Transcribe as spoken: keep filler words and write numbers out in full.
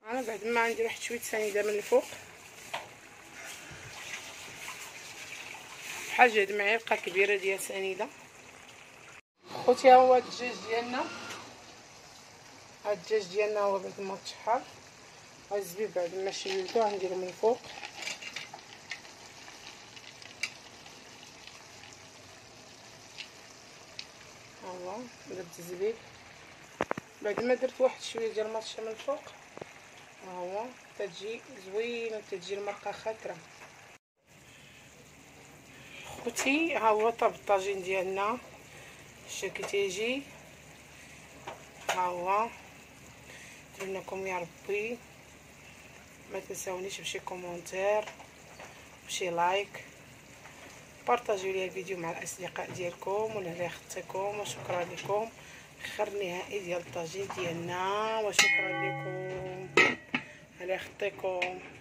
انا بعد ما عندي واحد شويه سنيده من الفوق، بحال جهد معلقه كبيره ديال سنيده. خوتي ها هو الدجاج ديالنا، هاد الدجاج ديالنا هو بعد ما تشحر. غنزبيب بعد ما شللته غنديرو من الفوق. ها هو درت الزبيب بعد ما درت واحد شويه ديال المطشه من الفوق. ها هو تتجي زوينه، تتجي المرقه خاطره. خوتي ها هو طاب الطاجين ديالنا، شتي كي تيجي. ها هو نتمنىكم يا ربي ما تنساونيش بشي كومونتير وشي لايك، بارطاجيو لي الفيديو مع الاصدقاء ديالكم ولهلا خطيكم. وشكرا لكم. خير نهائي ديال الطاجين ديالنا، وشكرا لكم على خطيكم.